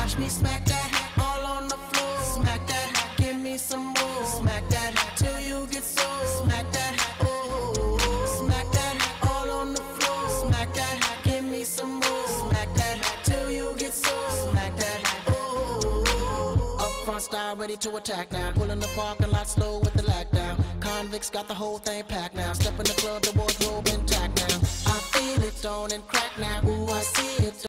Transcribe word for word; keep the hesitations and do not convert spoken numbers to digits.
Watch me smack that all on the floor. Smack that, give me some more. Smack that till you get sore. Smack that, oh. Smack that all on the floor. Smack that, give me some more. Smack that till you get sore. Smack that, oh. Up front style, ready to attack now. Pulling the parking lot slow with the lag down. Convicts got the whole thing packed now. Step in the club, the wardrobe intact now. I feel it on and crack now. Ooh, I see it.